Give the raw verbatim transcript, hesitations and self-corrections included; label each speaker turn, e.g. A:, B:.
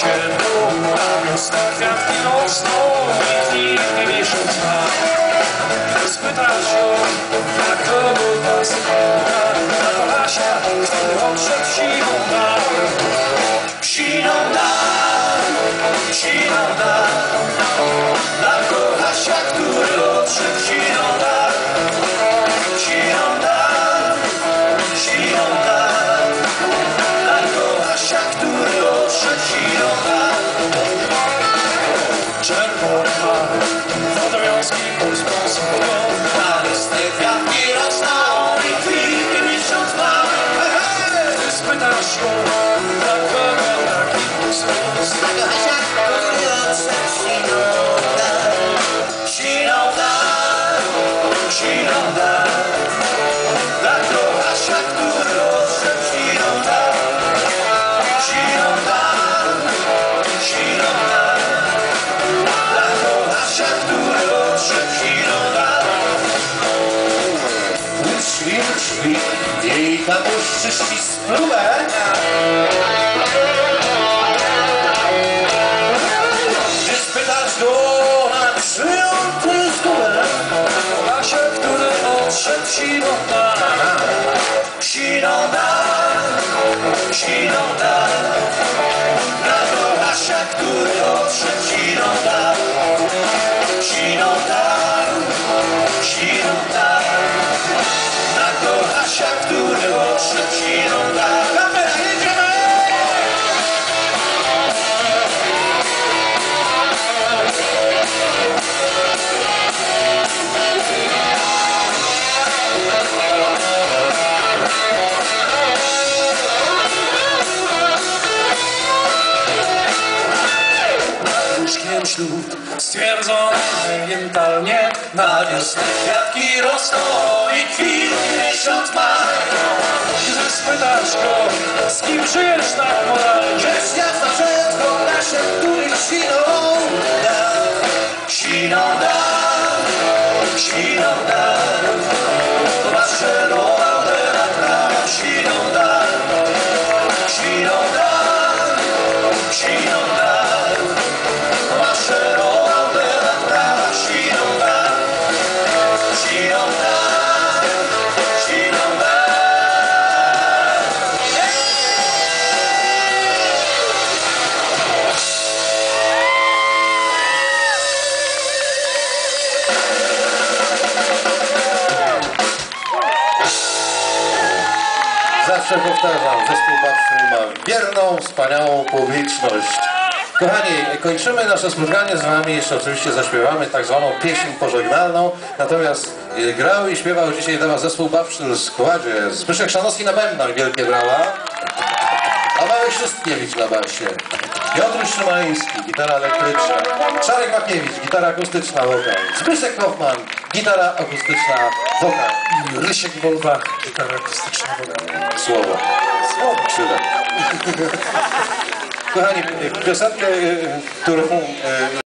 A: osiedlu, na wiosnę kwiatki rosną i kwitnie miesiąc ma. Gdy spytasz ją, jak kogo ta sypka, na Hasia, który odszedł siną da. Siną da, siną da, dla Hasia, który odszedł siną da. Siną da, siną da, dla Hasia, który odszedł siną da. Czerwona, wodowiązki posposobią, na wiosnę kwiatki rosną i kwitnie miesiąc ma. Gdy spytasz ją, dla kogo taki posłus,
B: dla Hasia, który odszedł siną da.
A: siną da, siną da, dla Hasia, który odszedł siną da. Siną da, siną da, dla Hasia, który odszedł siną da.
C: Szli, szli, jej kapuszczy ścisłe. Gdy spytasz go, na czyją ty skórę,
A: Hasia, który odszedł siną da. Siną da, siną da, dla Hasia, który odszedł siną da. Siną da, siną da, dla Hasia, który odszedł siną da. Kamera, jedziemy! Łóżkiem ślub stwierdzono mentalnie, na wiosnę kwiatki rosną i kwitnie miesiąc maj. Gdy spytasz go, z kim żyjesz tak moralnie,
B: Rzecz jasna przed Hasiem, który siną da.
A: siną da, siną da, Barcelona, Praga, siną da, siną da, siną da, Barcelona, Praga, siną da, siną da, siną da.
C: Zawsze powtarzam, zespół Bawszy ma wierną, wspaniałą publiczność. Kochani, kończymy nasze spotkanie z wami, jeszcze oczywiście zaśpiewamy tak zwaną pieśń pożegnalną, natomiast e, grał i śpiewał dzisiaj dla was zespół Bawszy w składzie. Zbyszek Szanowski na bębnach, wielkie brawa. A Marek Szystkiewicz na basie. Piotr Szymański, gitara elektryczna. Czarek Makiewicz, gitara akustyczna, wokal. Zbyszek Hoffman, gitara akustyczna, wokal.
A: I Rysiek Wolbach, gitara akustyczna, wokal.
C: Słowo.
A: Słowo.
C: Krzywe. Kochani, piosenkę, którą